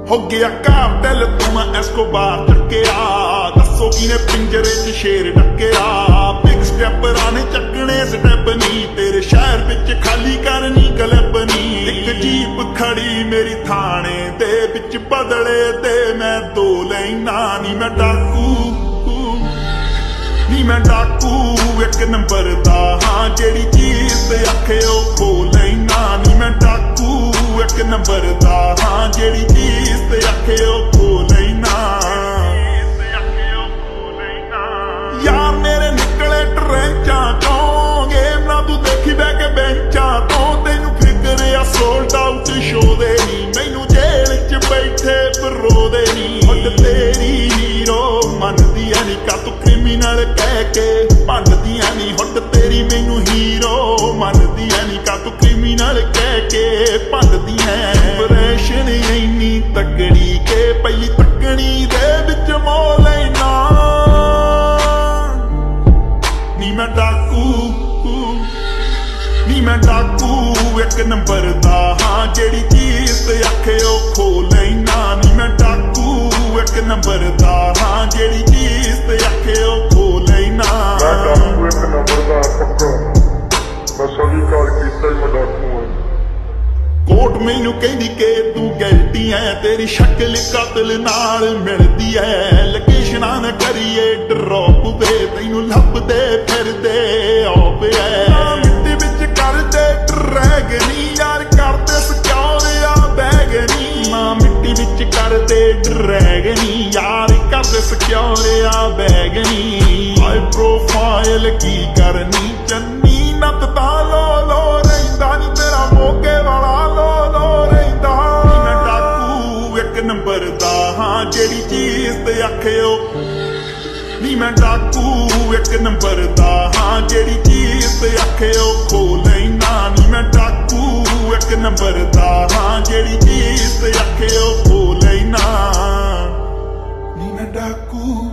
हो गया कार्टेल तू मैं एस्कोबार टक्केया दसो किने पिंजरे च शेर डक्केया बिग स्टेपरां ने चकने स्टेप नी तेरे शहर विच खाली करनी क्लब नी एक जीप खड़ी मेरी थाने दे विच बदले ते मैं दो लैना नी मैं डाकू नी मैं डाकू एक नंबर दा हां जेड़ी चीज ते आखे ओ खो लैना नी मैं डाकू एक नंबर दा हां जेड़ी चीज ते आखे ओ खो लैना यार मेरे निकले ट्रेंचा चों गेम ना तू देखी बैठ के बेंचा तो तेनू फिक्र आ सोल्ड आउट शो दे नी मैनू जेल च बैठे बरो दे नी हट तेरी हीरो मनदी ऐ नी का तू क्रिमिनल कह के भंडदी ऐ नी हट तेरी मैनू हीरो मनदी ऐ नी का तू क्रिमिनल कह के भंडदी ऐ ऑपरेशन इन्नी तकड़ी के पहली तकड़ी दे विच मोह लैना नी मैं डाकू नी मैं डाकू एक नंबर दा हां जेड़ी चीज ते आखे ओ खो लैना नी मैं डाकू एक नंबर दा हां जेड़ी चीज ते आखे ओ खो लैना मैं डाकू एक नंबर दा पक्का मैं सभी कार कीता ही मैं डाकू हां कोर्ट मैनू कहंदी के तू गलती है तेरी शक्ल कातिल नाल मिलदी है लोकेशना न करिए ड्रॉप वे तैनू लभदे फिरदे ऑप है मिट्टी विच करदे ड्रैगनी यार करदे सिक्योर आ बैगनी ना मिट्टी विच करदे ड्रैगनी यार करदे सिक्योर आ बैगनी हाई प्रोफाइल की करनी चन्नी नत ता लो रहिंदा नी तेरा मोगे वाला लो रहिंदा मैं डाकू एक नंबर दा हां जेड़ी चीज ते आखे ओ नी मैं डाकू एक नंबर दा हां जेड़ी चीज ते आखे ओ खो लैना नी मैं डाकू एक नंबर दा हां जेड़ी चीज ते आखे ओ खो लैना नी मैं डाकू